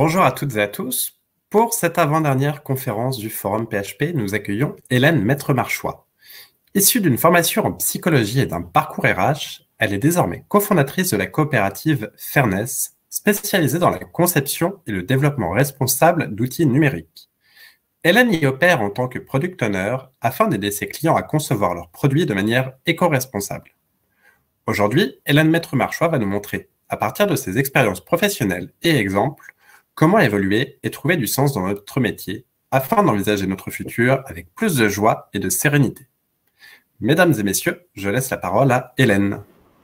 Bonjour à toutes et à tous. Pour cette avant-dernière conférence du Forum PHP, nous accueillons Hélène Maître-Marchois. Issue d'une formation en psychologie et d'un parcours RH, elle est désormais cofondatrice de la coopérative Fairness, spécialisée dans la conception et le développement responsable d'outils numériques. Hélène y opère en tant que product owner afin d'aider ses clients à concevoir leurs produits de manière éco-responsable. Aujourd'hui, Hélène Maître-Marchois va nous montrer, à partir de ses expériences professionnelles et exemples, comment évoluer et trouver du sens dans notre métier afin d'envisager notre futur avec plus de joie et de sérénité. Mesdames et messieurs, je laisse la parole à Hélène.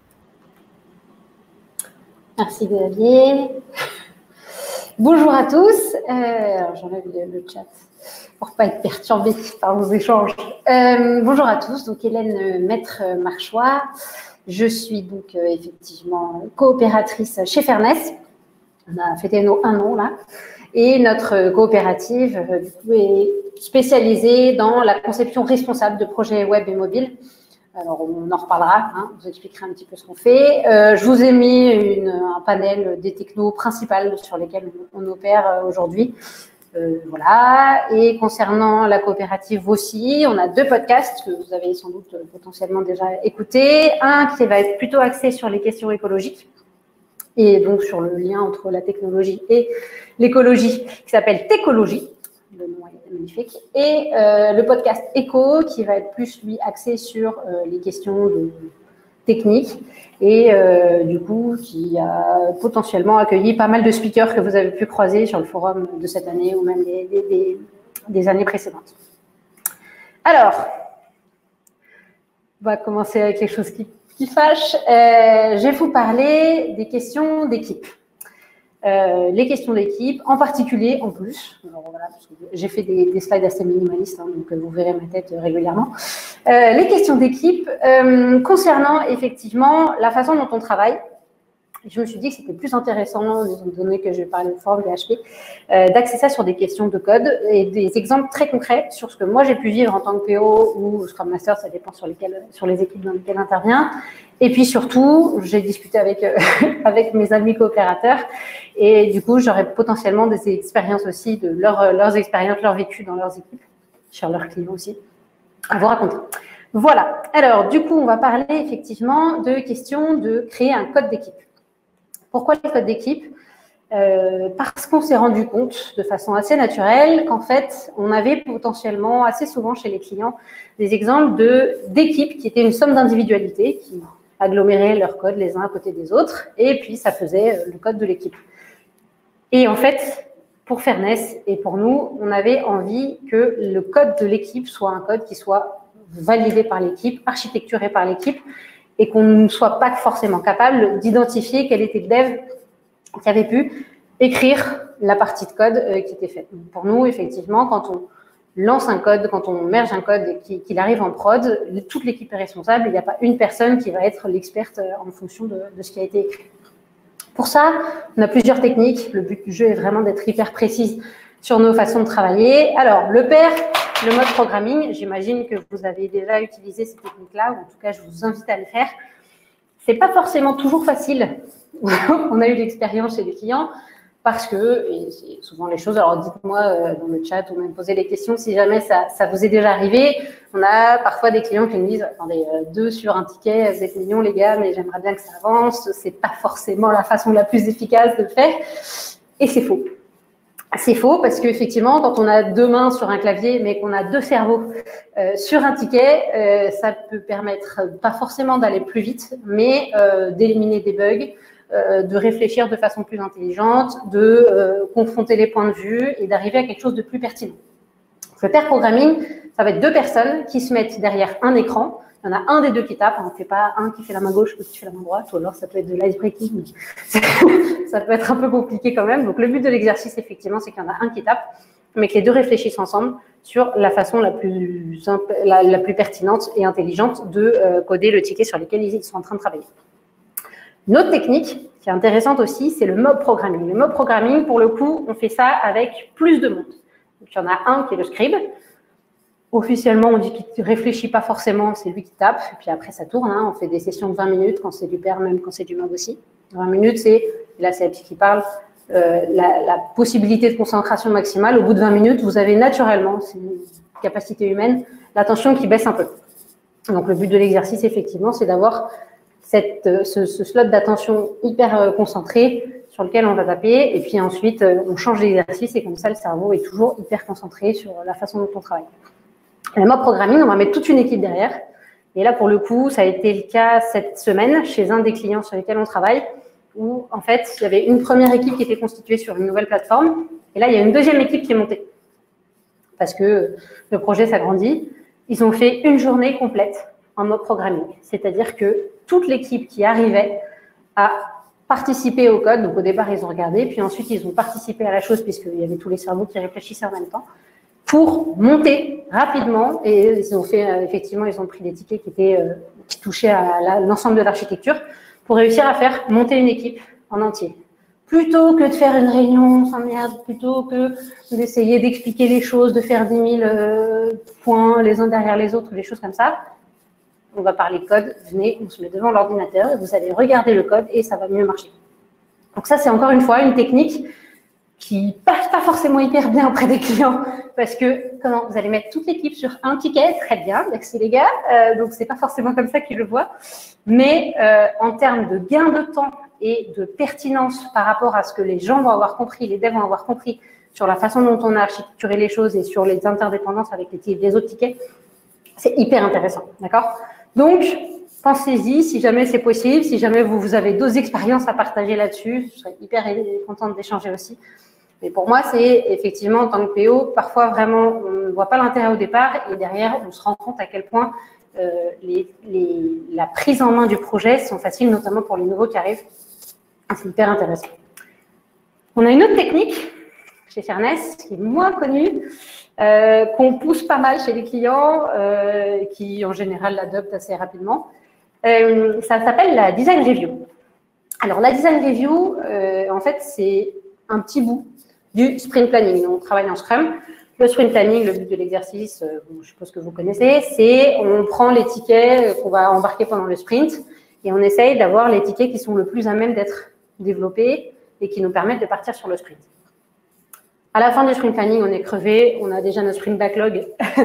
Merci Xavier. Bonjour à tous. Alors j'enlève le chat pour ne pas être perturbée par vos échanges. Bonjour à tous. Donc Hélène Maître-Marchois. Je suis donc effectivement coopératrice chez Fairness. On a fêté nos 1 an là. Et notre coopérative du coup, est spécialisée dans la conception responsable de projets web et mobiles. Alors, on en reparlera, hein, je vous expliquerai un petit peu ce qu'on fait. Je vous ai mis un panel des technos principales sur lesquels on opère aujourd'hui. Voilà. Et concernant la coopérative aussi, on a 2 podcasts que vous avez sans doute potentiellement déjà écoutés. Un qui va être plutôt axé sur les questions écologiques et donc sur le lien entre la technologie et l'écologie, qui s'appelle Técologie. Le nom est magnifique. Et le podcast Éco, qui va être plus, lui, axé sur les questions techniques et du coup, qui a potentiellement accueilli pas mal de speakers que vous avez pu croiser sur le forum de cette année ou même des années précédentes. Alors, on va commencer avec les choses qui fâchent. Je vais vous parler des questions d'équipe. Les questions d'équipe, en particulier, en plus, alors voilà, parce que j'ai fait des slides assez minimalistes, hein, donc vous verrez ma tête régulièrement. Les questions d'équipe concernant effectivement la façon dont on travaille. Je me suis dit que c'était plus intéressant, étant donné que je vais parler de forum PHP, d'axer ça sur des questions de code et des exemples très concrets sur ce que moi j'ai pu vivre en tant que PO ou Scrum Master, ça dépend sur les équipes dans lesquelles j'interviens. Et puis surtout, j'ai discuté avec, avec mes amis coopérateurs et du coup, j'aurais potentiellement des expériences aussi de leurs expériences, leur vécu dans leurs équipes, sur leurs clients aussi, à vous raconter. Voilà. Alors, du coup, on va parler effectivement de questions de créer un code d'équipe. Pourquoi le code d'équipe? Parce qu'on s'est rendu compte de façon assez naturelle qu'en fait, on avait potentiellement assez souvent chez les clients des exemples d'équipes qui étaient une somme d'individualités qui aggloméraient leur code les uns à côté des autres et puis ça faisait le code de l'équipe. Et en fait, pour Fairness et pour nous, on avait envie que le code de l'équipe soit un code qui soit validé par l'équipe, architecturé par l'équipe, et qu'on ne soit pas forcément capable d'identifier quel était le dev qui avait pu écrire la partie de code qui était faite. Donc pour nous, effectivement, quand on lance un code, quand on merge un code et qu'il arrive en prod, toute l'équipe est responsable. Il n'y a pas une personne qui va être l'experte en fonction de ce qui a été écrit. Pour ça, on a plusieurs techniques. Le but du jeu est vraiment d'être hyper précise sur nos façons de travailler. Alors, le pair, le mode programming, j'imagine que vous avez déjà utilisé ces techniques-là, ou en tout cas, je vous invite à le faire. C'est pas forcément toujours facile. On a eu l'expérience chez les clients parce que, et c'est souvent les choses, alors dites-moi dans le chat ou même posez les questions si jamais ça vous est déjà arrivé. On a parfois des clients qui nous disent, attendez, 2 sur un ticket, vous êtes mignons les gars, mais j'aimerais bien que ça avance. C'est pas forcément la façon la plus efficace de le faire. Et c'est faux. C'est faux parce qu'effectivement, quand on a 2 mains sur un clavier, mais qu'on a 2 cerveaux sur un ticket, ça peut permettre pas forcément d'aller plus vite, mais d'éliminer des bugs, de réfléchir de façon plus intelligente, de confronter les points de vue et d'arriver à quelque chose de plus pertinent. Le pair programming, ça va être 2 personnes qui se mettent derrière un écran. Il y en a un des 2 qui tape, on ne fait pas un qui fait la main gauche, l'autre qui fait la main droite, ou alors ça peut être de l'ice-breaking, ça peut être un peu compliqué quand même. Donc le but de l'exercice, effectivement, c'est qu'il y en a un qui tape, mais que les 2 réfléchissent ensemble sur la façon la plus pertinente et intelligente de coder le ticket sur lequel ils sont en train de travailler. Une autre technique qui est intéressante aussi, c'est le mob programming. Le mob programming, pour le coup, on fait ça avec plus de monde. Donc, il y en a un qui est le scribe. Officiellement, on dit qu'il ne réfléchit pas forcément, c'est lui qui tape, et puis après ça tourne, hein. On fait des sessions de 20 minutes, quand c'est du pair, même quand c'est du mob aussi. 20 minutes, c'est, là c'est la petite qui parle, la possibilité de concentration maximale, au bout de 20 minutes, vous avez naturellement, c'est une capacité humaine, l'attention qui baisse un peu. Donc le but de l'exercice, effectivement, c'est d'avoir ce slot d'attention hyper concentré sur lequel on va taper, et puis ensuite on change d'exercice, et comme ça le cerveau est toujours hyper concentré sur la façon dont on travaille. Le mob programming, on va mettre toute une équipe derrière, et là pour le coup, ça a été le cas cette semaine chez un des clients sur lesquels on travaille, où en fait il y avait une première équipe qui était constituée sur une nouvelle plateforme, et là il y a une deuxième équipe qui est montée, parce que le projet s'agrandit. Ils ont fait une journée complète en mob programming, c'est-à-dire que toute l'équipe qui arrivait à participer au code, donc au départ ils ont regardé, puis ensuite ils ont participé à la chose puisqu'il y avait tous les cerveaux qui réfléchissaient en même temps, pour monter rapidement, et ils ont fait, effectivement, ils ont pris des tickets qui touchaient à l'ensemble de l'architecture, pour réussir à faire monter une équipe en entier. Plutôt que de faire une réunion sans merde, plutôt que d'essayer d'expliquer les choses, de faire 10 000 points les uns derrière les autres, des choses comme ça, on va parler code, venez, on se met devant l'ordinateur, vous allez regarder le code et ça va mieux marcher. Donc ça, c'est encore une fois une technique qui passe pas forcément hyper bien auprès des clients, parce que comment vous allez mettre toute l'équipe sur un ticket, très bien, merci les gars, donc c'est pas forcément comme ça qu'ils le voient, mais en termes de gain de temps et de pertinence par rapport à ce que les gens vont avoir compris, les devs vont avoir compris sur la façon dont on a architecturé les choses et sur les interdépendances avec les autres tickets, c'est hyper intéressant, d'accord? Donc, pensez-y, si jamais c'est possible, si jamais vous avez d'autres expériences à partager là-dessus, je serais hyper contente d'échanger aussi. Mais pour moi, c'est effectivement, en tant que PO, parfois vraiment, on ne voit pas l'intérêt au départ et derrière, on se rend compte à quel point la prise en main du projet sont faciles, notamment pour les nouveaux qui arrivent. C'est hyper intéressant. On a une autre technique chez Fairness, qui est moins connue, qu'on pousse pas mal chez les clients, qui en général l'adoptent assez rapidement. Ça s'appelle la design review. Alors la design review, en fait, c'est un petit bout du sprint planning. On travaille en Scrum. Le sprint planning, le but de l'exercice, je suppose que vous connaissez, c'est on prend les tickets qu'on va embarquer pendant le sprint et on essaye d'avoir les tickets qui sont le plus à même d'être développés et qui nous permettent de partir sur le sprint. À la fin du sprint planning, on est crevé, on a déjà notre sprint backlog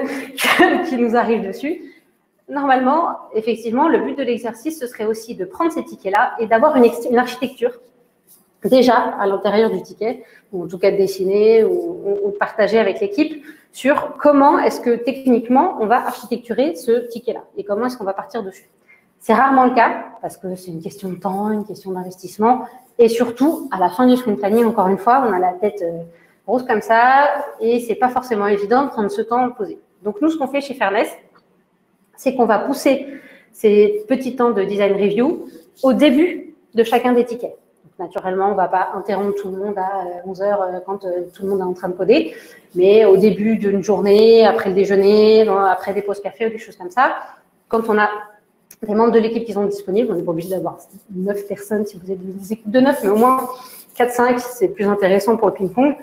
qui nous arrive dessus. Normalement, effectivement, le but de l'exercice, ce serait aussi de prendre ces tickets-là et d'avoir une architecture déjà à l'intérieur du ticket, ou en tout cas de dessiner ou de partager avec l'équipe sur comment est-ce que techniquement on va architecturer ce ticket-là et comment est-ce qu'on va partir dessus. C'est rarement le cas parce que c'est une question de temps, une question d'investissement et surtout à la fin du sprint planning, encore une fois, on a la tête grosse comme ça et c'est pas forcément évident de prendre ce temps posé. Donc nous, ce qu'on fait chez Fairness, c'est qu'on va pousser ces petits temps de design review au début de chacun des tickets. Naturellement, on ne va pas interrompre tout le monde à 11 heures quand tout le monde est en train de coder, mais au début d'une journée, après le déjeuner, après des pauses café ou des choses comme ça, quand on a des membres de l'équipe qui sont disponibles, on n'est pas obligé d'avoir 9 personnes si vous êtes des équipes de 9, mais au moins 4-5, c'est plus intéressant pour le ping-pong.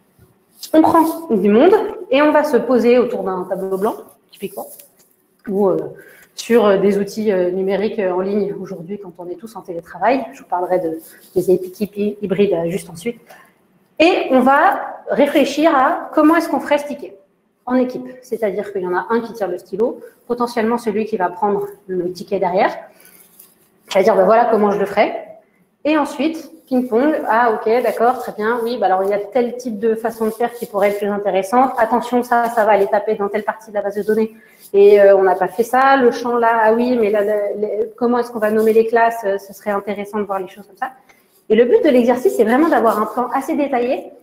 On prend du monde et on va se poser autour d'un tableau blanc, typiquement, ou sur des outils numériques en ligne aujourd'hui quand on est tous en télétravail. Je vous parlerai des équipes hybrides juste ensuite. Et on va réfléchir à comment est-ce qu'on ferait ce ticket en équipe. C'est-à-dire qu'il y en a un qui tire le stylo, potentiellement celui qui va prendre le ticket derrière. C'est-à-dire, ben voilà comment je le ferai. Et ensuite, ping-pong, ah ok, d'accord, très bien, oui, bah alors il y a tel type de façon de faire qui pourrait être plus intéressante. Attention, ça va aller taper dans telle partie de la base de données. Et on n'a pas fait ça, le champ là, ah oui, mais là, comment est-ce qu'on va nommer les classes, ce serait intéressant de voir les choses comme ça. Et le but de l'exercice, c'est vraiment d'avoir un plan assez détaillé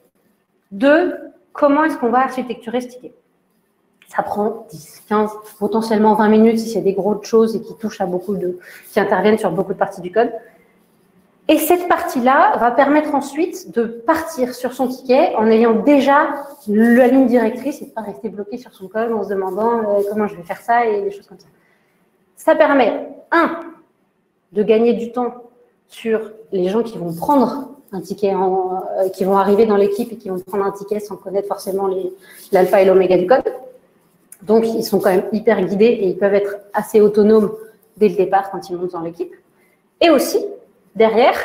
de comment est-ce qu'on va architecturer ce ticket. Ça prend 10, 15, potentiellement 20 minutes si c'est des grosses choses et qui touchent à qui interviennent sur beaucoup de parties du code. Et cette partie-là va permettre ensuite de partir sur son ticket en ayant déjà la ligne directrice et de ne pas rester bloqué sur son code en se demandant comment je vais faire ça et des choses comme ça. Ça permet, de gagner du temps sur les gens qui vont prendre un ticket, qui vont arriver dans l'équipe et qui vont prendre un ticket sans connaître forcément l'alpha et l'oméga du code. Donc, ils sont quand même hyper guidés et ils peuvent être assez autonomes dès le départ quand ils montent dans l'équipe. Et aussi, derrière,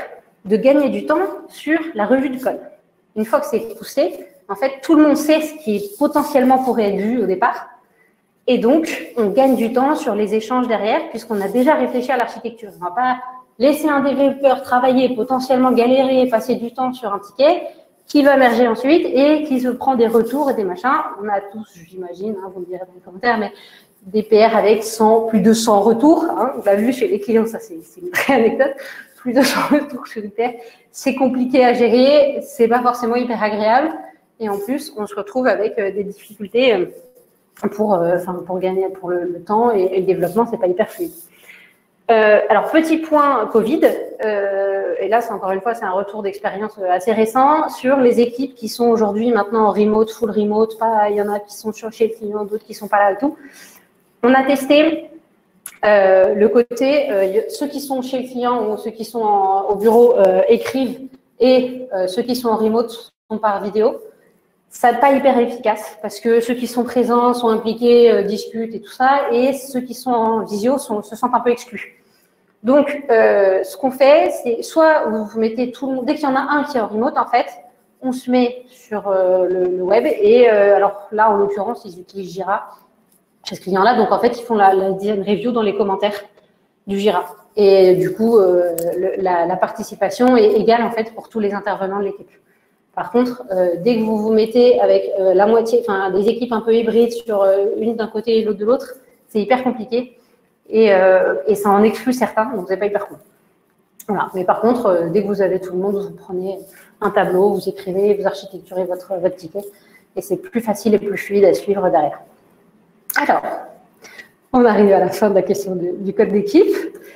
de gagner du temps sur la revue de code. Une fois que c'est poussé, en fait, tout le monde sait ce qui potentiellement pourrait être vu au départ. Et donc, on gagne du temps sur les échanges derrière, puisqu'on a déjà réfléchi à l'architecture. On ne va pas laisser un développeur travailler, potentiellement galérer, passer du temps sur un ticket, qui va merger ensuite et qui se prend des retours et des machins. On a tous, j'imagine, vous me direz dans les commentaires, mais des PR avec plus de 100 retours. On l'a vu chez les clients, ça c'est une vraie anecdote. Plus de 100 retours chez les PR. C'est compliqué à gérer, c'est pas forcément hyper agréable. Et en plus, on se retrouve avec des difficultés pour gagner pour le temps et le développement, c'est pas hyper fluide. Alors, petit point Covid, et là, c'est encore une fois, c'est un retour d'expérience assez récent sur les équipes qui sont aujourd'hui maintenant en remote, full remote, il y en a qui sont chez le client, d'autres qui sont pas là et tout. On a testé le côté, ceux qui sont chez le client ou ceux qui sont au bureau écrivent et ceux qui sont en remote sont par vidéo. Ça n'est pas hyper efficace parce que ceux qui sont présents, sont impliqués, discutent et tout ça, et ceux qui sont en visio se sentent un peu exclus. Donc, ce qu'on fait, c'est soit vous mettez tout le monde, dès qu'il y en a un qui est en remote, en fait, on se met sur le web et alors là, en l'occurrence, ils utilisent Jira chez ce client-là. Donc, en fait, ils font la design review dans les commentaires du Jira. Et du coup, la participation est égale, en fait, pour tous les intervenants de l'équipe. Par contre, dès que vous vous mettez avec la moitié, enfin des équipes un peu hybrides sur une d'un côté et l'autre de l'autre, c'est hyper compliqué et ça en exclut certains, donc c'est pas hyper cool. Voilà. Mais par contre, dès que vous avez tout le monde, vous prenez un tableau, vous écrivez, vous architecturez votre ticket et c'est plus facile et plus fluide à suivre derrière. Alors, on arrive à la fin de la question du code d'équipe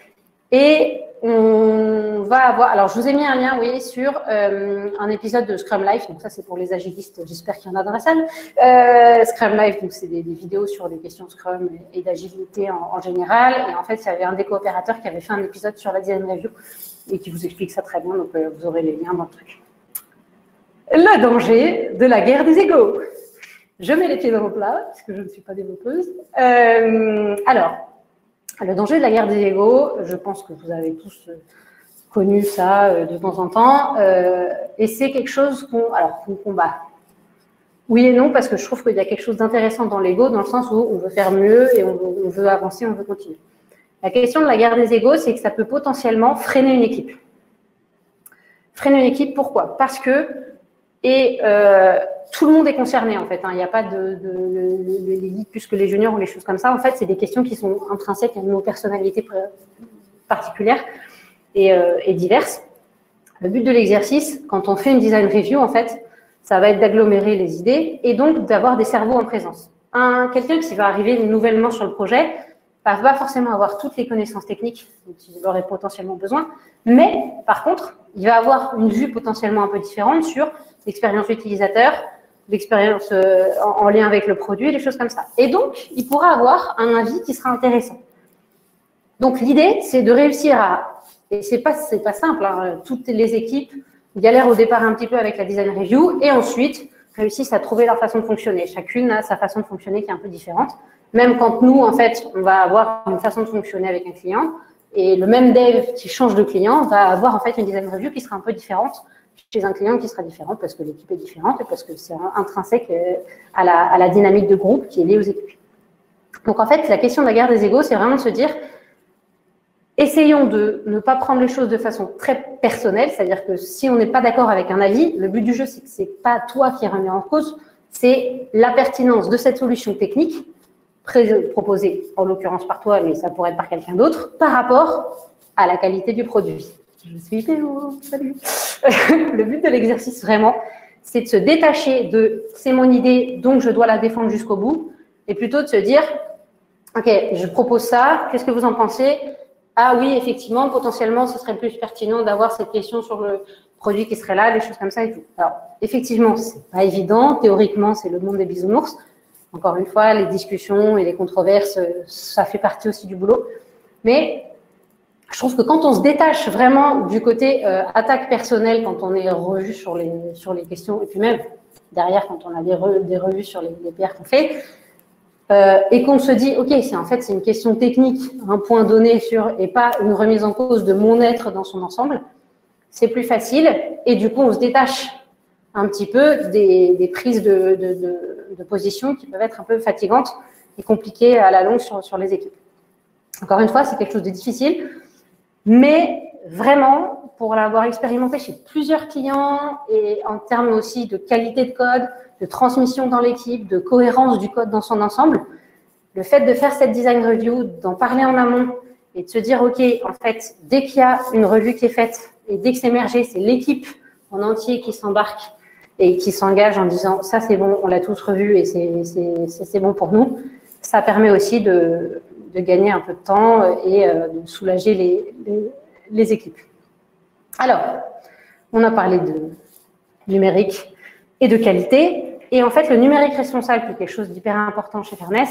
et on va avoir, alors je vous ai mis un lien, oui, sur un épisode de Scrum Life, donc ça c'est pour les agilistes, j'espère qu'il y en a dans la salle. Scrum Life, donc c'est des vidéos sur des questions Scrum et d'agilité en général, et en fait il y avait un des coopérateurs qui avait fait un épisode sur la design review et qui vous explique ça très bien, donc vous aurez les liens dans le truc. Le danger de la guerre des égos. Je mets les pieds dans le plat, parce que je ne suis pas développeuse. Alors, le danger de la guerre des égos, je pense que vous avez tous connu ça de temps en temps, et c'est quelque chose qu'on combat. Oui et non, parce que je trouve qu'il y a quelque chose d'intéressant dans l'ego, dans le sens où on veut faire mieux et on veut avancer, on veut continuer. La question de la guerre des égos, c'est que ça peut potentiellement freiner une équipe. Freiner une équipe, pourquoi? Parce que, tout le monde est concerné, en fait. Il n'y a pas l'élite plus que les juniors ou les choses comme ça. En fait, c'est des questions qui sont intrinsèques à nos personnalités particulières et diverses. Le but de l'exercice, quand on fait une design review, en fait, ça va être d'agglomérer les idées et donc d'avoir des cerveaux en présence. Quelqu'un qui va arriver nouvellement sur le projet va pas forcément avoir toutes les connaissances techniques dont il aurait potentiellement besoin, mais par contre, il va avoir une vue potentiellement un peu différente sur l'expérience utilisateur, l'expérience en lien avec le produit, des choses comme ça. Et donc, il pourra avoir un avis qui sera intéressant. Donc, l'idée, c'est de réussir et c'est pas simple, toutes les équipes galèrent au départ un petit peu avec la design review et ensuite réussissent à trouver leur façon de fonctionner. Chacune a sa façon de fonctionner qui est un peu différente. Même quand nous, en fait, on va avoir une façon de fonctionner avec un client et le même dev qui change de client va avoir en fait une design review qui sera un peu différente chez un client qui sera différent parce que l'équipe est différente et parce que c'est intrinsèque à la dynamique de groupe qui est liée aux équipes. Donc, en fait, la question de la guerre des égos, c'est vraiment de se dire essayons de ne pas prendre les choses de façon très personnelle, c'est-à-dire que si on n'est pas d'accord avec un avis, le but du jeu, c'est que ce n'est pas toi qui remet en cause, c'est la pertinence de cette solution technique proposée, en l'occurrence par toi, mais ça pourrait être par quelqu'un d'autre, par rapport à la qualité du produit. Je suis Pélo, salut. Le but de l'exercice, vraiment, c'est de se détacher de « c'est mon idée, donc je dois la défendre jusqu'au bout », et plutôt de se dire « ok, je propose ça, qu'est-ce que vous en pensez ?» Ah oui, effectivement, potentiellement, ce serait plus pertinent d'avoir cette question sur le produit qui serait là, des choses comme ça et tout. Alors, effectivement, c'est pas évident. Théoriquement, c'est le monde des bisounours. Encore une fois, les discussions et les controverses, ça fait partie aussi du boulot. Mais je trouve que quand on se détache vraiment du côté attaque personnelle, quand on est revu sur les questions, et puis même derrière, quand on a des revues sur les PR qu'on fait, et qu'on se dit, ok, c'est une question technique, un point donné et pas une remise en cause de mon être dans son ensemble, c'est plus facile et du coup, on se détache un petit peu des prises de position qui peuvent être un peu fatigantes et compliquées à la longue sur les équipes. Encore une fois, c'est quelque chose de difficile, mais vraiment, pour l'avoir expérimenté chez plusieurs clients et en termes aussi de qualité de code, de transmission dans l'équipe, de cohérence du code dans son ensemble, le fait de faire cette design review, d'en parler en amont et de se dire, OK, en fait, dès qu'il y a une revue qui est faite et dès que c'est mergé, c'est l'équipe en entier qui s'embarque et qui s'engage en disant, ça c'est bon, on l'a tous revu et c'est bon pour nous, ça permet aussi de gagner un peu de temps et de soulager les équipes. Alors, on a parlé de numérique et de qualité. Et en fait, le numérique responsable, qui est quelque chose d'hyper important chez Fairness,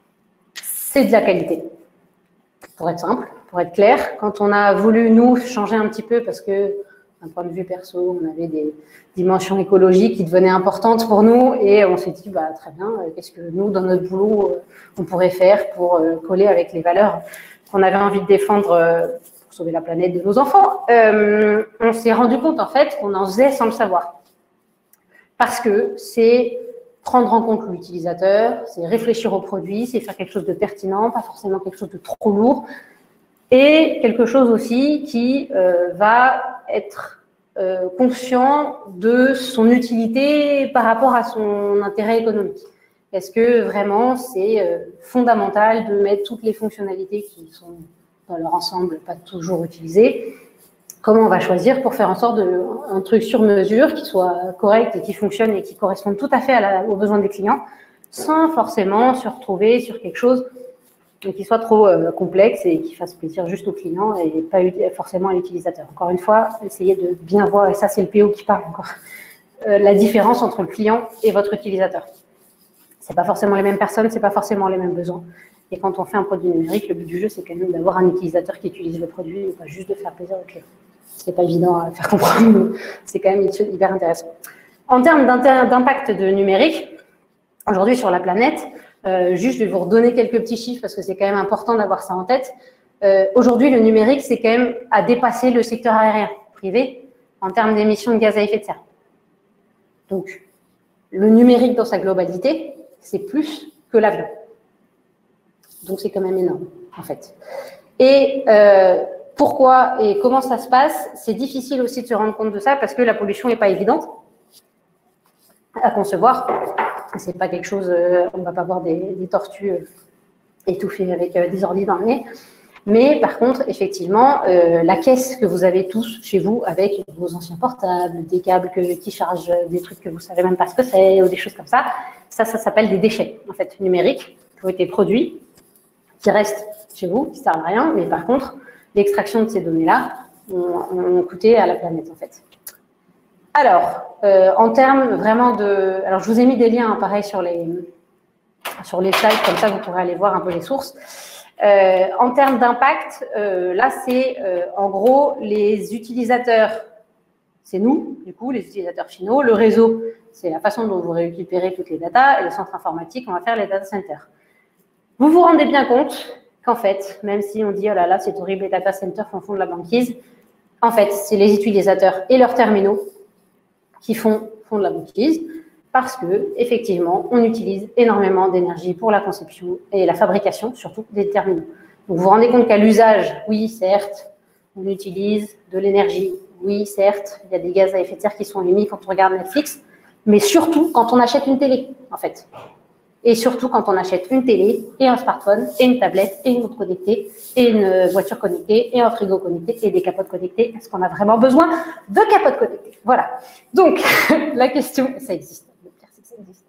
c'est de la qualité. Pour être simple, pour être clair, quand on a voulu, nous, changer un petit peu parce que, d'un point de vue perso, on avait des dimensions écologiques qui devenaient importantes pour nous et on s'est dit, bah, très bien, qu'est-ce que nous, dans notre boulot, on pourrait faire pour coller avec les valeurs qu'on avait envie de défendre pour sauver la planète de nos enfants. On s'est rendu compte, en fait, qu'on en faisait sans le savoir. Parce que c'est prendre en compte l'utilisateur, c'est réfléchir au produit, c'est faire quelque chose de pertinent, pas forcément quelque chose de trop lourd, et quelque chose aussi qui va être conscient de son utilité par rapport à son intérêt économique. Est-ce que vraiment c'est fondamental de mettre toutes les fonctionnalités qui sont dans leur ensemble pas toujours utilisées? Comment on va choisir pour faire en sorte d'un truc sur mesure qui soit correct et qui fonctionne et qui corresponde tout à fait aux besoins des clients, sans forcément se retrouver sur quelque chose qui soit trop complexe et qui fasse plaisir juste au client et pas forcément à l'utilisateur. Encore une fois, essayez de bien voir, et ça c'est le PO qui parle encore, la différence entre le client et votre utilisateur. C'est pas forcément les mêmes personnes, c'est pas forcément les mêmes besoins. Et quand on fait un produit numérique, le but du jeu, c'est quand même d'avoir un utilisateur qui utilise le produit et pas juste de faire plaisir au client. C'est pas évident à faire comprendre, mais c'est quand même hyper intéressant. En termes d'impact de numérique, aujourd'hui sur la planète, juste je vais vous redonner quelques petits chiffres parce que c'est quand même important d'avoir ça en tête. Aujourd'hui, le numérique, c'est quand même à dépasser le secteur aérien privé en termes d'émissions de gaz à effet de serre. Donc, le numérique dans sa globalité, c'est plus que l'avion. Donc, c'est quand même énorme, en fait. Et pourquoi et comment ça se passe? C'est difficile aussi de se rendre compte de ça parce que la pollution n'est pas évidente à concevoir. C'est pas quelque chose, on ne va pas voir des tortues étouffées avec des ordis dans le nez. Mais par contre, effectivement, la caisse que vous avez tous chez vous avec vos anciens portables, des câbles qui chargent des trucs que vous ne savez même pas ce que c'est ou des choses comme ça, ça s'appelle des déchets, en fait, numériques qui ont été produits, qui restent chez vous, qui ne servent à rien, mais par contre, l'extraction de ces données-là ont coûté à la planète, en fait. Alors, en termes vraiment de... Alors, je vous ai mis des liens, hein, pareil, sur les slides, comme ça, vous pourrez aller voir un peu les sources. En termes d'impact, là, c'est en gros les utilisateurs, c'est nous, du coup, les utilisateurs finaux. Le réseau, c'est la façon dont vous récupérez toutes les datas. Et le centre informatique, on va faire les data centers. Vous vous rendez bien compte qu'en fait, même si on dit, oh là là, c'est horrible, les data centers font de la banquise, en fait, c'est les utilisateurs et leurs terminaux qui font de la banquise parce que, effectivement, on utilise énormément d'énergie pour la conception et la fabrication, surtout des terminaux. Donc, vous vous rendez compte qu'à l'usage, oui, certes, on utilise de l'énergie, oui, certes, il y a des gaz à effet de serre qui sont émis quand on regarde Netflix, mais surtout quand on achète une télé, en fait. Et surtout quand on achète une télé et un smartphone et une tablette et une montre connectée et une voiture connectée et un frigo connecté et des capotes connectées. Est-ce qu'on a vraiment besoin de capotes connectées? Voilà. Donc, la question, ça existe. Le pire, c'est que ça existe.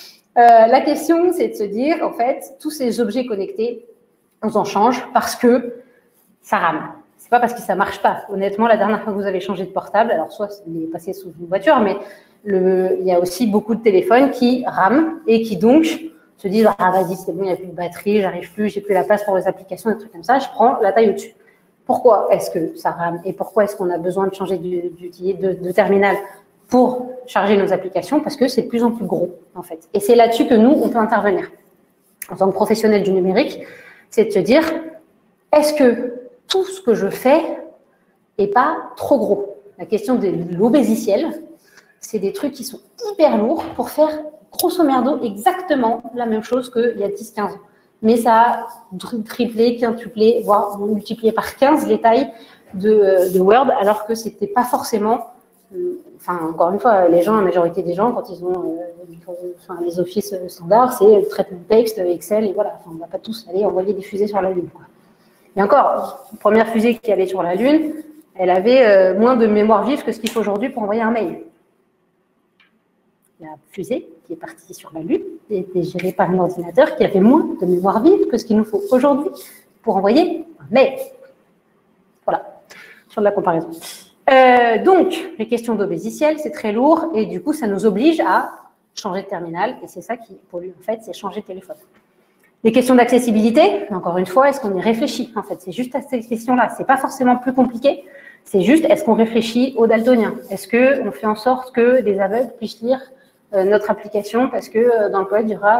La question, c'est de se dire, en fait, tous ces objets connectés, on s'en change parce que ça rame. C'est pas parce que ça marche pas. Honnêtement, la dernière fois que vous avez changé de portable, alors soit il est passé sous une voiture, mais il y a aussi beaucoup de téléphones qui rament et qui donc se disent « Ah, vas-y, c'est bon, il n'y a plus de batterie, j'arrive plus, j'ai plus la place pour les applications, des trucs comme ça, je prends la taille au-dessus. » Pourquoi est-ce que ça rame et pourquoi est-ce qu'on a besoin de changer de terminal pour charger nos applications? Parce que c'est de plus en plus gros, en fait. Et c'est là-dessus que nous, on peut intervenir. En tant que professionnel du numérique, c'est de se dire « Est-ce que tout ce que je fais n'est pas trop gros ?» la question de l'obésiciel, c'est des trucs qui sont hyper lourds pour faire, grosso merdo, exactement la même chose qu'il y a 10-15 ans. Mais ça a triplé, quintuplé, voire multiplié par 15 les tailles de Word, alors que c'était pas forcément... Enfin, encore une fois, les gens, la majorité des gens, quand ils ont les offices standards, c'est traitement de texte, Excel, et voilà. Enfin, on ne va pas tous aller envoyer des fusées sur la Lune, quoi. Et encore, la première fusée qui allait sur la Lune, elle avait moins de mémoire vive que ce qu'il faut aujourd'hui pour envoyer un mail. La fusée qui est partie sur la Lune était gérée par un ordinateur qui avait moins de mémoire vive que ce qu'il nous faut aujourd'hui pour envoyer un mail. Voilà, sur de la comparaison. Donc, les questions d'obésiciel, c'est très lourd et du coup, ça nous oblige à changer de terminal et c'est ça qui, pour lui, en fait, c'est changer de téléphone. Les questions d'accessibilité, encore une fois, est-ce qu'on y réfléchit? En fait, c'est juste à ces questions-là. C'est pas forcément plus compliqué. C'est juste, est-ce qu'on réfléchit aux daltoniens? Est-ce qu'on fait en sorte que des aveugles puissent lire notre application parce que dans le code, il y aura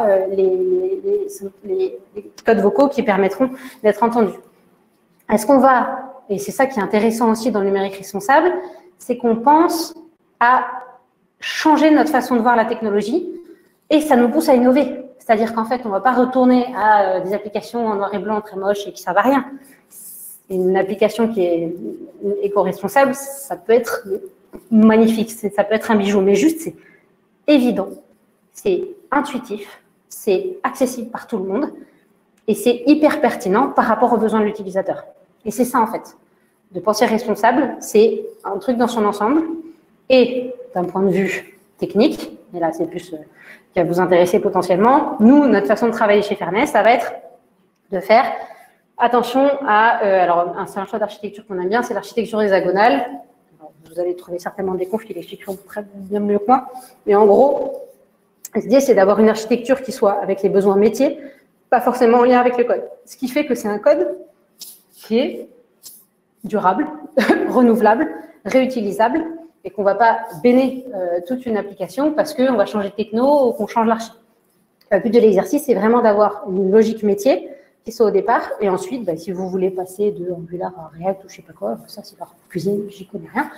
les codes vocaux qui permettront d'être entendus? Est-ce qu'on va... Et c'est ça qui est intéressant aussi dans le numérique responsable, c'est qu'on pense à changer notre façon de voir la technologie et ça nous pousse à innover. C'est-à-dire qu'en fait, on ne va pas retourner à des applications en noir et blanc très moches et qui ne servent à rien. Une application qui est éco-responsable, ça peut être magnifique, ça peut être un bijou, mais juste c'est évident, c'est intuitif, c'est accessible par tout le monde et c'est hyper pertinent par rapport aux besoins de l'utilisateur. Et c'est ça, en fait. De penser responsable, c'est un truc dans son ensemble. Et d'un point de vue technique, et là, c'est plus qui va vous intéresser potentiellement, nous, notre façon de travailler chez Fairness, ça va être de faire attention à... alors, c'est un choix d'architecture qu'on aime bien, c'est l'architecture hexagonale. Alors, vous allez trouver certainement des confs qui l'expliqueront très bien mieux que moi. Mais en gros, l'idée, c'est d'avoir une architecture qui soit avec les besoins métiers, pas forcément en lien avec le code. Ce qui fait que c'est un code qui est durable, renouvelable, réutilisable, et qu'on ne va pas béner toute une application parce qu'on va changer de techno ou qu'on change l'archi. Le but de l'exercice, c'est vraiment d'avoir une logique métier qui soit au départ, et ensuite, si vous voulez passer de Angular à React ou je ne sais pas quoi, ça c'est leur cuisine, j'y connais rien,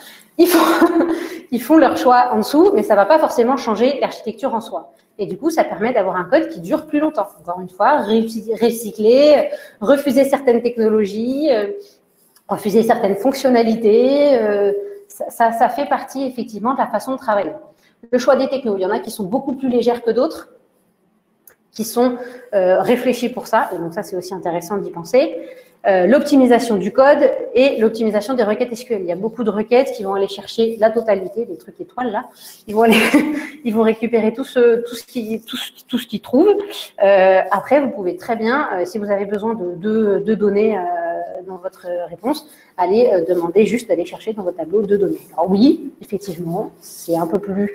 ils font leur choix en dessous, mais ça ne va pas forcément changer l'architecture en soi. Et du coup, ça permet d'avoir un code qui dure plus longtemps. Encore une fois, recycler, refuser certaines technologies, refuser certaines fonctionnalités. Ça fait partie effectivement de la façon de travailler. Le choix des technos, il y en a qui sont beaucoup plus légères que d'autres, qui sont réfléchis pour ça. Et donc ça, c'est aussi intéressant d'y penser. L'optimisation du code et l'optimisation des requêtes SQL. Il y a beaucoup de requêtes qui vont aller chercher la totalité des trucs étoiles là. Ils vont récupérer tout ce qu'ils trouvent. Après, vous pouvez très bien, si vous avez besoin de données dans votre réponse, aller demander juste d'aller chercher dans votre tableau de données. Alors oui, effectivement, c'est un peu plus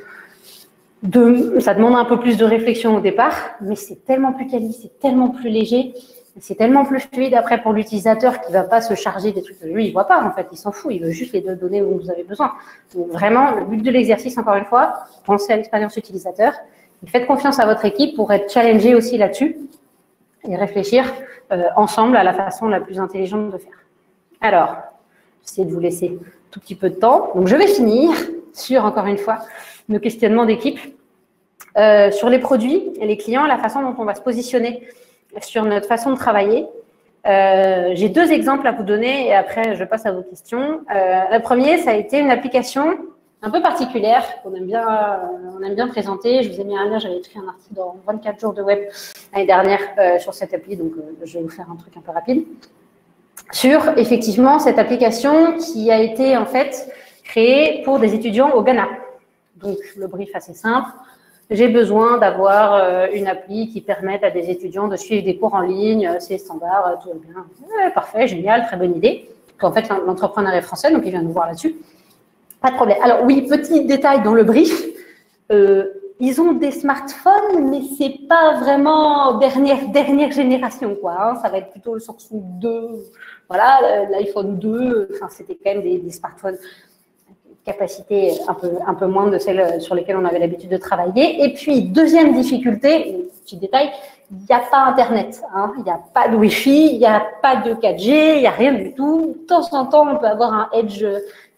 ça demande un peu plus de réflexion au départ, mais c'est tellement plus quali, c'est tellement plus léger. C'est tellement plus fluide après pour l'utilisateur qui ne va pas se charger des trucs que lui, il ne voit pas, en fait, il s'en fout, il veut juste les données où vous avez besoin. Donc vraiment, le but de l'exercice, encore une fois, pensez à l'expérience utilisateur, et faites confiance à votre équipe pour être challengé aussi là-dessus et réfléchir ensemble à la façon la plus intelligente de faire. Alors, j'essaie de vous laisser un tout petit peu de temps. Donc je vais finir sur, encore une fois, nos questionnements d'équipe, sur les produits et les clients, la façon dont on va se positionner sur notre façon de travailler. J'ai deux exemples à vous donner et après, je passe à vos questions. Le premier, ça a été une application un peu particulière qu'on aime bien présenter. Je vous ai mis un lien, j'avais écrit un article dans 24 jours de web l'année dernière sur cette appli, donc je vais vous faire un truc un peu rapide. Sur, effectivement, cette application qui a été, en fait, créée pour des étudiants au Ghana. Donc, le brief assez simple. J'ai besoin d'avoir une appli qui permette à des étudiants de suivre des cours en ligne, c'est standard, tout va bien. Parfait, génial, très bonne idée. En fait, l'entrepreneur est français, donc il vient nous voir là-dessus. Pas de problème. Alors oui, petit détail dans le brief, ils ont des smartphones, mais c'est pas vraiment dernière génération, quoi. Hein. Ça va être plutôt le Samsung 2, voilà, l'iPhone 2. Enfin, c'était quand même des smartphones capacité un peu moins de celles sur lesquelles on avait l'habitude de travailler. Et puis, deuxième difficulté, petit détail, il n'y a pas Internet. Hein. Il n'y a pas de Wi-Fi, il n'y a pas de 4G, il n'y a rien du tout. De temps en temps, on peut avoir un Edge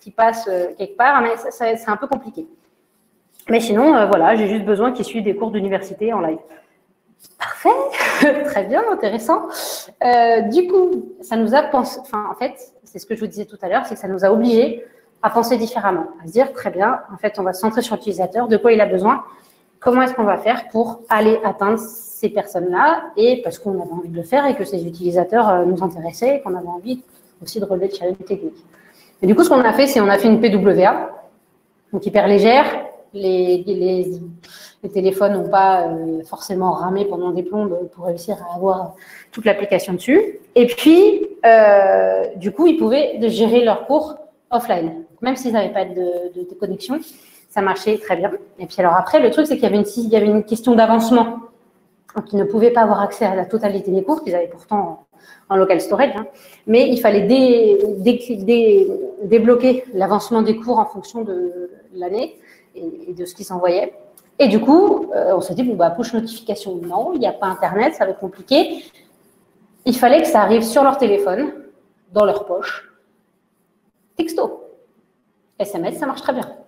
qui passe quelque part, mais c'est un peu compliqué. Mais sinon, voilà, j'ai juste besoin qu'ils suivent des cours d'université en live. Parfait, très bien, intéressant. Du coup, ça nous a pensé, en fait, c'est ce que je vous disais tout à l'heure, c'est que ça nous a obligés à penser différemment, à se dire, très bien, en fait, on va se centrer sur l'utilisateur, de quoi il a besoin, comment est-ce qu'on va faire pour aller atteindre ces personnes-là, et parce qu'on avait envie de le faire et que ces utilisateurs nous intéressaient et qu'on avait envie aussi de relever le challenge technique. Et du coup, ce qu'on a fait, c'est on a fait une PWA, donc hyper légère. Les téléphones n'ont pas forcément ramé pendant des plombes pour réussir à avoir toute l'application dessus. Et puis, du coup, ils pouvaient gérer leurs cours offline. Même s'ils n'avaient pas de connexion, ça marchait très bien. Et puis alors après, le truc, c'est qu'il y avait une question d'avancement. Donc, ils ne pouvaient pas avoir accès à la totalité des cours qu'ils avaient pourtant en local storage, hein. Mais il fallait débloquer l'avancement des cours en fonction de l'année et de ce qui s'envoyait. Et du coup, on s'est dit, bon, bah, push notification, non, il n'y a pas Internet, ça va être compliqué. Il fallait que ça arrive sur leur téléphone, dans leur poche. Texto. SMS, ça marche très bien.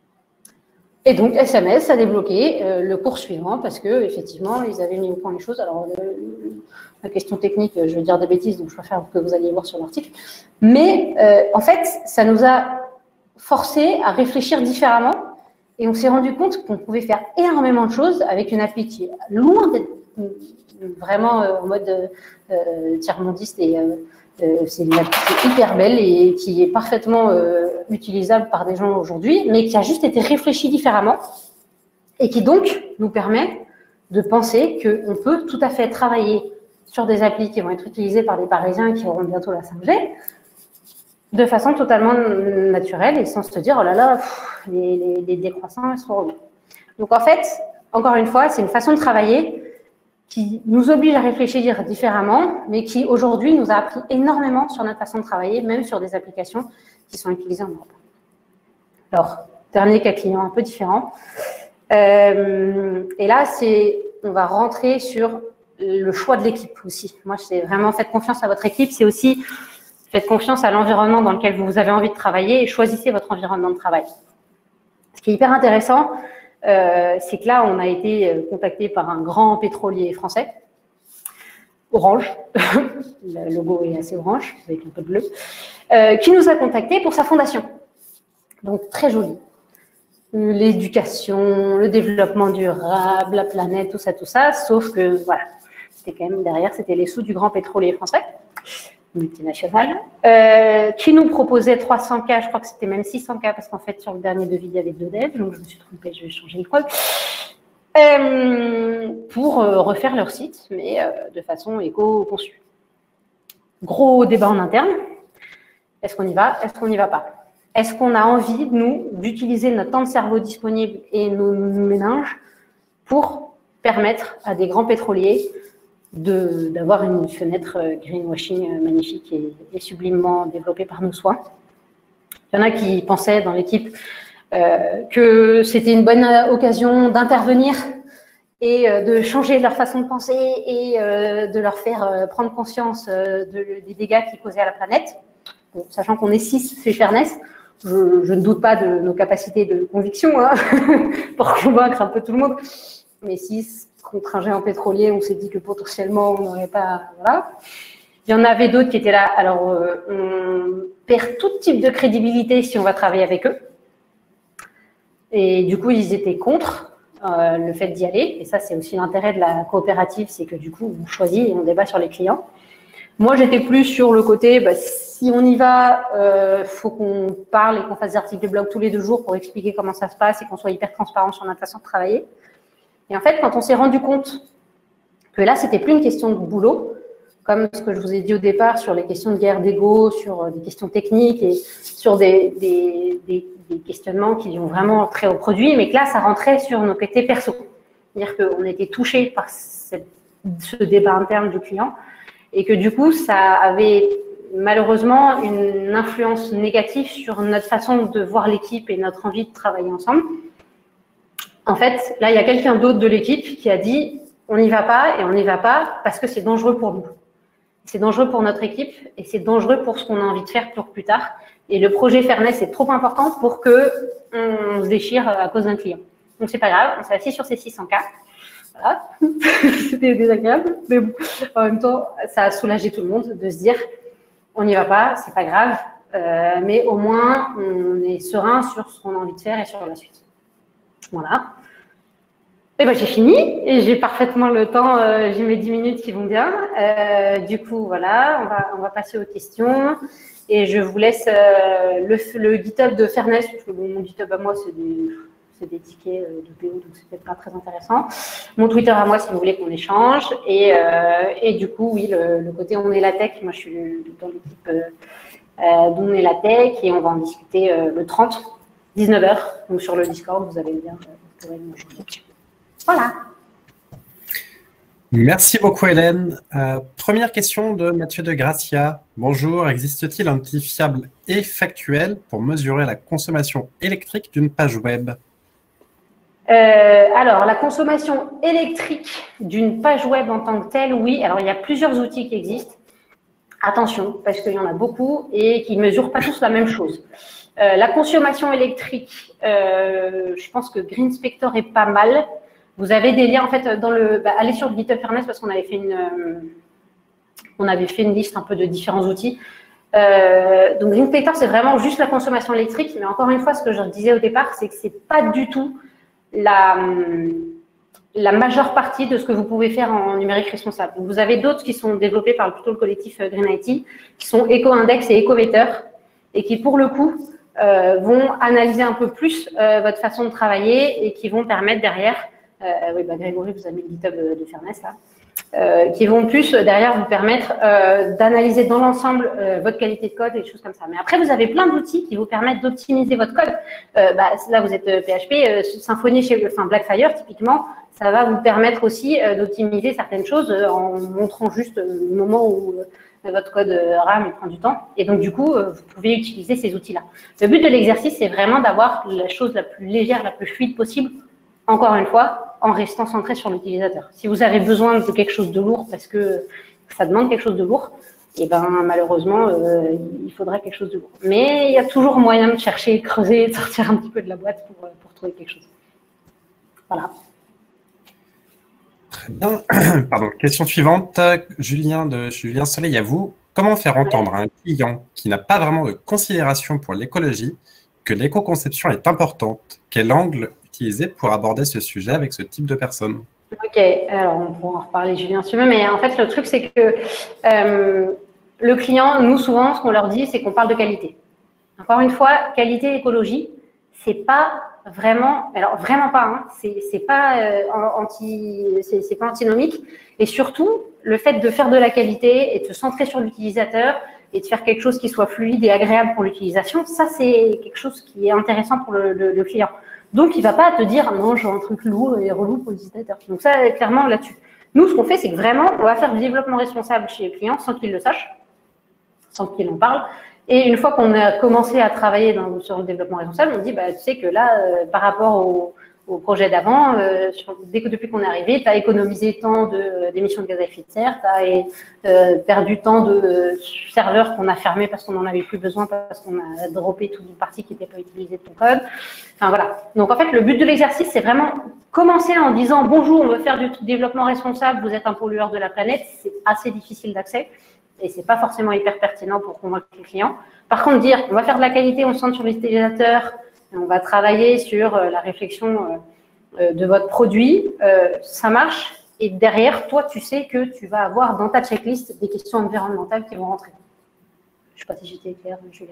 Et donc, SMS a débloqué le cours suivant parce que effectivement, ils avaient mis au point les choses. Alors, la question technique, je vais dire des bêtises, donc je préfère que vous alliez voir sur l'article. Mais en fait, ça nous a forcé à réfléchir différemment et on s'est rendu compte qu'on pouvait faire énormément de choses avec une appli qui est loin d'être vraiment en mode tiers-mondiste et c'est une appli qui est hyper belle et qui est parfaitement utilisable par des gens aujourd'hui, mais qui a juste été réfléchie différemment et qui donc nous permet de penser qu'on peut tout à fait travailler sur des applis qui vont être utilisées par des Parisiens qui auront bientôt la 5G de façon totalement naturelle et sans se dire, oh là là, les décroissants, ils seront relous. Donc en fait, encore une fois, c'est une façon de travailler qui nous oblige à réfléchir différemment, mais qui aujourd'hui nous a appris énormément sur notre façon de travailler, même sur des applications qui sont utilisées en Europe. Alors, dernier cas client un peu différent. Et là, on va rentrer sur le choix de l'équipe aussi. Moi, c'est vraiment faites confiance à votre équipe, c'est aussi faites confiance à l'environnement dans lequel vous avez envie de travailler et choisissez votre environnement de travail. Ce qui est hyper intéressant, c'est que là, on a été contacté par un grand pétrolier français, orange, le logo est assez orange, avec un peu de bleu, qui nous a contacté pour sa fondation. Donc, très joli. L'éducation, le développement durable, la planète, tout ça, sauf que, voilà, c'était quand même derrière, c'était les sous du grand pétrolier français, multinational, qui nous proposait 300K, je crois que c'était même 600K, parce qu'en fait, sur le dernier devis, il y avait 2 devs, donc je me suis trompée, je vais changer le code, pour refaire leur site, mais de façon éco-conçue. Gros débat en interne, est-ce qu'on y va, est-ce qu'on n'y va pas? Est-ce qu'on a envie, nous, d'utiliser notre temps de cerveau disponible et nos méninges pour permettre à des grands pétroliers d'avoir une fenêtre greenwashing magnifique et sublimement développée par nos soins? Il y en a qui pensaient dans l'équipe que c'était une bonne occasion d'intervenir et de changer leur façon de penser et de leur faire prendre conscience des dégâts qu'ils causaient à la planète. Bon, sachant qu'on est 6 chez Fairness, je ne doute pas de nos capacités de conviction hein, pour convaincre un peu tout le monde. Mais 6 contre un géant pétrolier, on s'est dit que potentiellement, on n'aurait pas... Voilà. Il y en avait d'autres qui étaient là. Alors, on perd tout type de crédibilité si on va travailler avec eux. Et du coup, ils étaient contre le fait d'y aller. Et ça, c'est aussi l'intérêt de la coopérative, c'est que du coup, on choisit et on débat sur les clients. Moi, j'étais plus sur le côté, si on y va, faut qu'on parle et qu'on fasse des articles de blog tous les 2 jours pour expliquer comment ça se passe et qu'on soit hyper transparent sur notre façon de travailler. Et en fait, quand on s'est rendu compte que là, c'était plus une question de boulot, comme ce que je vous ai dit au départ sur les questions de guerre d'ego, sur des questions techniques et sur des questionnements qui ont vraiment trait au produit, mais que là, ça rentrait sur nos côtés perso. C'est-à-dire qu'on était touchés par ce débat interne du client et que du coup, ça avait malheureusement une influence négative sur notre façon de voir l'équipe et notre envie de travailler ensemble. En fait, là, il y a quelqu'un d'autre de l'équipe qui a dit on n'y va pas et on n'y va pas parce que c'est dangereux pour nous. C'est dangereux pour notre équipe et c'est dangereux pour ce qu'on a envie de faire pour plus tard. Et le projet Fairness est trop important pour qu'on se déchire à cause d'un client. Donc, c'est pas grave, on s'est assis sur ces 600K. Voilà. C'était désagréable, mais bon, en même temps, ça a soulagé tout le monde de se dire on n'y va pas, c'est pas grave, mais au moins on est serein sur ce qu'on a envie de faire et sur la suite. Voilà. Et ben j'ai fini et j'ai parfaitement le temps, j'ai mes 10 minutes qui vont bien. Du coup, voilà, on va passer aux questions et je vous laisse le GitHub de Fairness, parce que bon, mon GitHub à moi, c'est des tickets de PO, donc c'est peut-être pas très intéressant. Mon Twitter à moi, si vous voulez qu'on échange. Et du coup, oui, le côté On est la tech, moi je suis dans l'équipe d'On est la tech et on va en discuter le 30, 19h. Donc sur le Discord, vous avez le lien, vous pourrez nous échanger dessus. Voilà. Merci beaucoup, Hélène. Première question de Mathieu de Gracia. Bonjour, existe-t-il un outil fiable et factuel pour mesurer la consommation électrique d'une page web? Alors, la consommation électrique d'une page web en tant que telle, oui. Alors, il y a plusieurs outils qui existent. Attention, parce qu'il y en a beaucoup et qui ne mesurent pas tous la même chose. La consommation électrique, je pense que GreenSpector est pas mal. Vous avez des liens, en fait, allez sur le GitHub Fairness parce qu'on avait fait une liste un peu de différents outils. Donc, GreenSpector, c'est vraiment juste la consommation électrique. Mais encore une fois, ce que je disais au départ, c'est que c'est pas du tout la majeure partie de ce que vous pouvez faire en numérique responsable. Donc, vous avez d'autres qui sont développés par plutôt le collectif Green IT, qui sont EcoIndex et EcoMeter, et qui, pour le coup, vont analyser un peu plus votre façon de travailler et qui vont permettre derrière, oui, Grégory vous avez mis le GitHub de Fairness là, qui vont plus derrière vous permettre d'analyser dans l'ensemble votre qualité de code et des choses comme ça. Mais après, vous avez plein d'outils qui vous permettent d'optimiser votre code. Là, vous êtes PHP, Symfony Blackfire, typiquement, ça va vous permettre aussi d'optimiser certaines choses en montrant juste le moment où votre code RAM et prend du temps. Et donc, du coup, vous pouvez utiliser ces outils-là. Le but de l'exercice, c'est vraiment d'avoir la chose la plus légère, la plus fluide possible, encore une fois, en restant centré sur l'utilisateur. Si vous avez besoin de quelque chose de lourd parce que ça demande quelque chose de lourd, et ben malheureusement, il faudrait quelque chose de lourd. Mais il y a toujours moyen de chercher, creuser, de sortir un petit peu de la boîte pour trouver quelque chose. Voilà. Très bien. Pardon. Question suivante. Julien Soleil à vous. Comment faire entendre à un client qui n'a pas vraiment de considération pour l'écologie que l'éco-conception est importante? Quel angle utiliser pour aborder ce sujet avec ce type de personnes? Ok, alors on pourra en reparler, Julien, si tu veux, mais en fait, le truc, c'est que le client, nous, souvent, ce qu'on leur dit, c'est qu'on parle de qualité. Encore une fois, qualité et écologie, c'est pas vraiment, alors vraiment pas, hein, c'est pas c'est pas antinomique. Et surtout, le fait de faire de la qualité et de se centrer sur l'utilisateur et de faire quelque chose qui soit fluide et agréable pour l'utilisation, ça, c'est quelque chose qui est intéressant pour le client. Donc, il ne va pas te dire, non, j'ai un truc lourd et relou pour l'utilisateur. Donc, ça, clairement, là-dessus. Nous, ce qu'on fait, c'est que vraiment, on va faire du développement responsable chez les clients sans qu'ils le sachent, sans qu'ils en parlent. Et une fois qu'on a commencé à travailler sur le développement responsable, on dit, bah, tu sais que là, par rapport au projet d'avant, depuis qu'on est arrivé, tu as économisé tant d'émissions de gaz à effet de serre, tu as perdu tant de serveurs qu'on a fermés parce qu'on n'en avait plus besoin, parce qu'on a droppé toute une partie qui n'était pas utilisée de ton code. Enfin, voilà. Donc, en fait, le but de l'exercice, c'est vraiment commencer en disant, bonjour, on veut faire du développement responsable, vous êtes un pollueur de la planète. C'est assez difficile d'accès et c'est pas forcément hyper pertinent pour convaincre les clients. Par contre, dire, on va faire de la qualité, on se centre sur l'utilisateur, on va travailler sur la réflexion de votre produit, ça marche. Et derrière, toi, tu sais que tu vas avoir dans ta checklist des questions environnementales qui vont rentrer. Je ne sais pas si j'étais claire, Julien.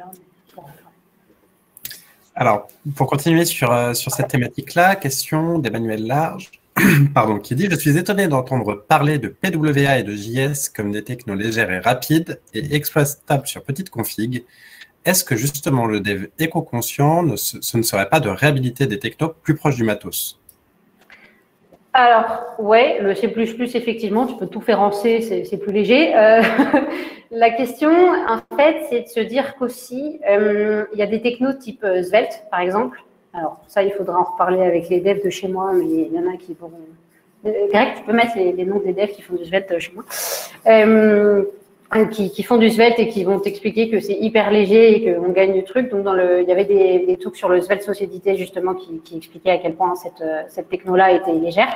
Alors, pour continuer sur cette thématique-là, question d'Emmanuel Large, pardon, qui dit « Je suis étonné d'entendre parler de PWA et de JS comme des technos légères et rapides et exploitables sur petite config. Est-ce que justement le dev éco-conscient, ce ne serait pas de réhabiliter des technos plus proches du matos ?» Alors, ouais, le C++, effectivement, tu peux tout faire en C, c'est plus léger. La question, en fait, c'est de se dire qu'aussi, il y a des technos type Svelte, par exemple. Alors, ça, il faudra en reparler avec les devs de chez moi, mais il y en a qui vont… Greg, tu peux mettre les noms des devs qui font du Svelte chez moi. qui font du svelte et qui vont t'expliquer que c'est hyper léger et qu'on gagne du truc. Donc, il y avait des talks sur le svelte société, justement, qui expliquaient à quel point cette techno-là était légère.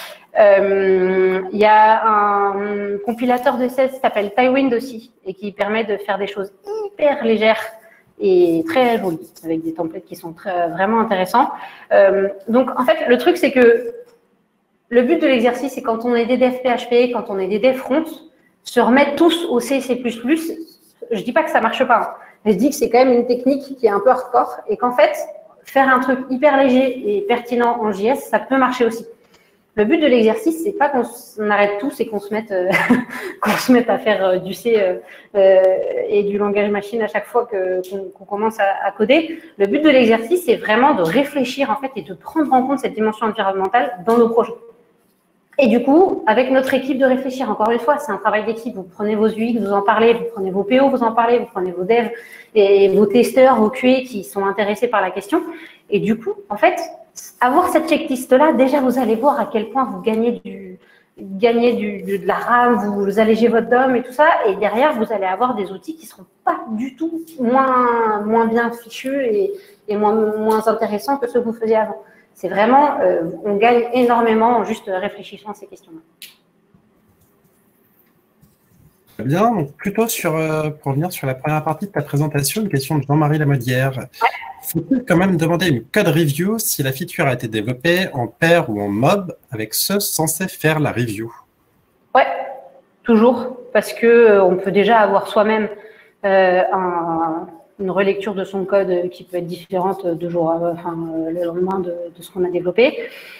Il y a un compilateur de CS qui s'appelle Tailwind aussi et qui permet de faire des choses hyper légères et très jolies avec des templates qui sont vraiment intéressants. Donc, en fait, le truc, c'est que le but de l'exercice, c'est quand on est des devs PHP, quand on est des devs front, se remettre tous au C, C++. Je dis pas que ça marche pas, hein, mais je dis que c'est quand même une technique qui est un peu hardcore et qu'en fait, faire un truc hyper léger et pertinent en JS, ça peut marcher aussi. Le but de l'exercice, c'est pas qu'on arrête tous et qu'on se mette, à faire du C et du langage machine à chaque fois qu'on commence à coder. Le but de l'exercice, c'est vraiment de réfléchir en fait et de prendre en compte cette dimension environnementale dans nos projets. Et du coup, avec notre équipe, de réfléchir. Encore une fois, c'est un travail d'équipe. Vous prenez vos UX, vous en parlez, vous prenez vos PO, vous en parlez, vous prenez vos devs et vos testeurs, vos QA qui sont intéressés par la question. Et du coup, en fait, avoir cette checklist-là, déjà, vous allez voir à quel point vous gagnez de la RAM, vous allégez votre DOM et tout ça. Et derrière, vous allez avoir des outils qui seront pas du tout moins bien fichus et moins intéressants que ceux que vous faisiez avant. C'est vraiment, on gagne énormément en juste réfléchissant à ces questions-là. Bien, donc plutôt pour revenir sur la première partie de ta présentation, une question de Jean-Marie Lamodière. Ouais. Faut-il quand même demander une code review si la feature a été développée en pair ou en mob avec ceux censés faire la review? Ouais, toujours, parce que on peut déjà avoir soi-même une relecture de son code qui peut être différente le lendemain de ce qu'on a développé.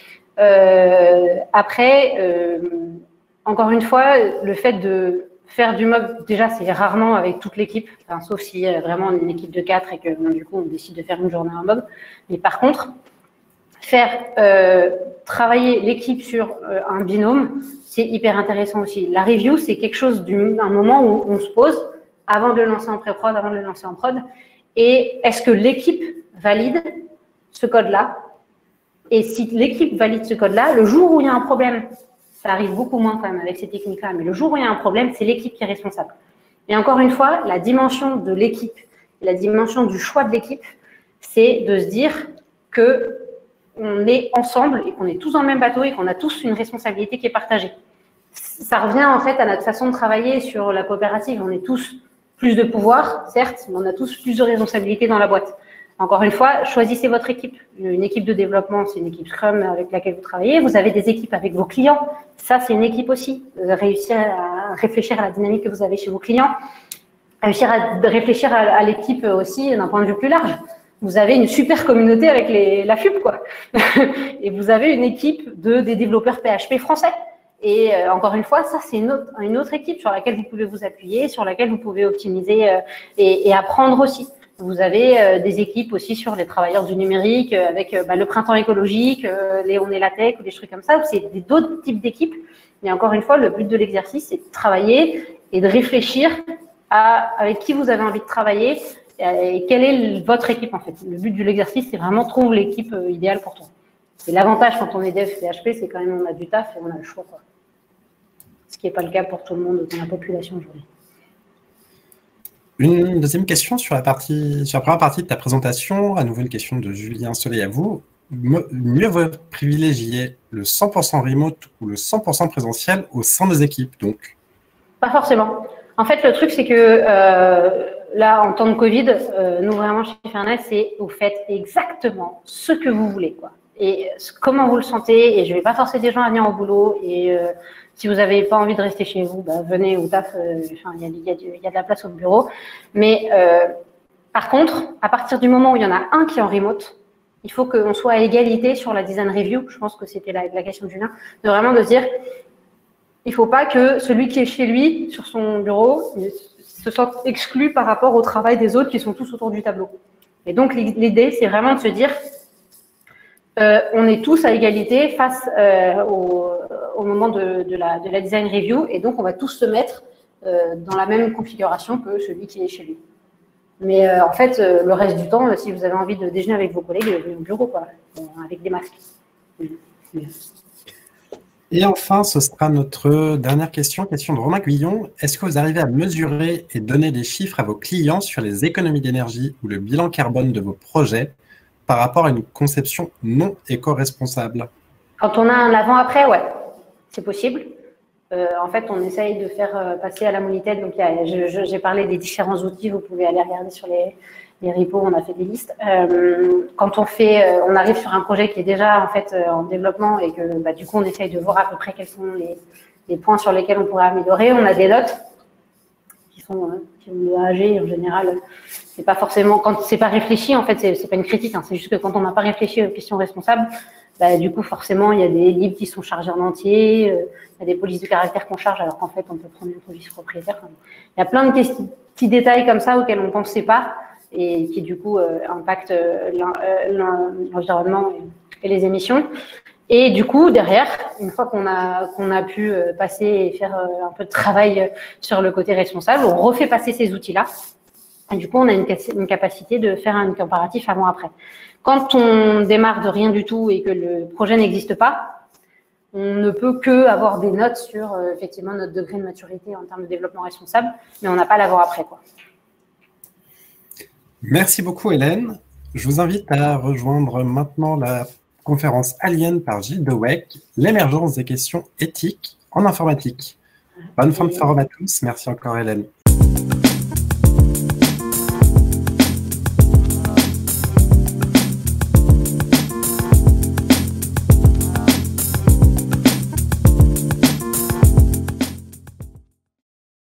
Après, encore une fois, le fait de faire du mob, déjà, c'est rarement avec toute l'équipe, sauf s'il y a vraiment une équipe de 4 et que du coup, on décide de faire une journée en mob. Mais par contre, faire travailler l'équipe sur un binôme, c'est hyper intéressant aussi. La review, c'est quelque chose un moment où on se pose avant de le lancer en pré-prod, avant de le lancer en prod. Et est-ce que l'équipe valide ce code-là? Et si l'équipe valide ce code-là, le jour où il y a un problème, ça arrive beaucoup moins quand même avec ces techniques-là, mais le jour où il y a un problème, c'est l'équipe qui est responsable. Et encore une fois, la dimension de l'équipe, la dimension du choix de l'équipe, c'est de se dire qu'on est ensemble et qu'on est tous dans le même bateau et qu'on a tous une responsabilité qui est partagée. Ça revient en fait à notre façon de travailler sur la coopérative. On est tous plus de pouvoir, certes, mais on a tous plus de responsabilités dans la boîte. Encore une fois, choisissez votre équipe. Une équipe de développement, c'est une équipe Scrum avec laquelle vous travaillez. Vous avez des équipes avec vos clients. Ça, c'est une équipe aussi. Réussir à réfléchir à la dynamique que vous avez chez vos clients. Réussir à réfléchir à l'équipe aussi d'un point de vue plus large. Vous avez une super communauté avec la FUP, quoi. Et vous avez une équipe des développeurs PHP français. Et encore une fois, ça, c'est une autre équipe sur laquelle vous pouvez vous appuyer, sur laquelle vous pouvez optimiser et apprendre aussi. Vous avez des équipes aussi sur les travailleurs du numérique, avec le printemps écologique, On est la tech, ou des trucs comme ça. C'est d'autres types d'équipes. Mais encore une fois, le but de l'exercice, c'est de travailler et de réfléchir avec qui vous avez envie de travailler et quelle est votre équipe, en fait. Le but de l'exercice, c'est vraiment trouver l'équipe idéale pour toi. Et l'avantage quand on est dev PHP, c'est quand même on a du taf et on a le choix, quoi. Ce qui n'est pas le cas pour tout le monde dans la population aujourd'hui. Une deuxième question sur la première partie de ta présentation, à nouveau une question de Julien Soleil à vous. Mieux vaut privilégier le 100% remote ou le 100% présentiel au sein des équipes, donc? Pas forcément. En fait, le truc, c'est que là, en temps de Covid, nous, vraiment, chez Fairness, c'est vous faites exactement ce que vous voulez, quoi. Et comment vous le sentez, et je ne vais pas forcer des gens à venir au boulot, et si vous n'avez pas envie de rester chez vous, venez au taf, il y a de la place au bureau. Mais par contre, à partir du moment où il y en a un qui est en remote, il faut qu'on soit à égalité sur la design review, je pense que c'était la question de Julien, de vraiment de se dire, il ne faut pas que celui qui est chez lui, sur son bureau, se sente exclu par rapport au travail des autres qui sont tous autour du tableau. Et donc l'idée, c'est vraiment de se dire, on est tous à égalité face au moment de la design review, et donc on va tous se mettre dans la même configuration que celui qui est chez lui. Mais en fait, le reste du temps, si vous avez envie de déjeuner avec vos collègues, venez au bureau, quoi, avec des masques. Et enfin, ce sera notre dernière question, question de Romain Guillon. Est-ce que vous arrivez à mesurer et donner des chiffres à vos clients sur les économies d'énergie ou le bilan carbone de vos projets par rapport à une conception non éco-responsable? Quand on a un avant-après, ouais, c'est possible. En fait, on essaye de faire passer à la Monited. Donc, j'ai parlé des différents outils. Vous pouvez aller regarder sur les repos. On a fait des listes. Quand on arrive sur un projet qui est déjà en fait en développement et que du coup, on essaye de voir à peu près quels sont les points sur lesquels on pourrait améliorer. On a des notes qui sont de A à G en général. C'est pas forcément quand c'est pas réfléchi. En fait, c'est pas une critique. Hein, c'est juste que quand on n'a pas réfléchi aux questions responsables. Du coup, forcément, il y a des livres qui sont chargés en entier, il y a des polices de caractère qu'on charge, alors qu'en fait, on peut prendre une police propriétaire. Il y a plein de petits détails comme ça auxquels on ne pensait pas et qui, du coup, impactent l'environnement et les émissions. Et du coup, derrière, une fois qu'on a pu passer et faire un peu de travail sur le côté responsable, on refait passer ces outils-là. Et du coup, on a une capacité de faire un comparatif avant-après. Quand on démarre de rien du tout et que le projet n'existe pas, on ne peut que avoir des notes sur effectivement notre degré de maturité en termes de développement responsable, mais on n'a pas l'avant-après, quoi. Merci beaucoup, Hélène. Je vous invite à rejoindre maintenant la conférence Alien par Gilles Dewec, l'émergence des questions éthiques en informatique. Bonne fin de forum à tous. Merci encore, Hélène.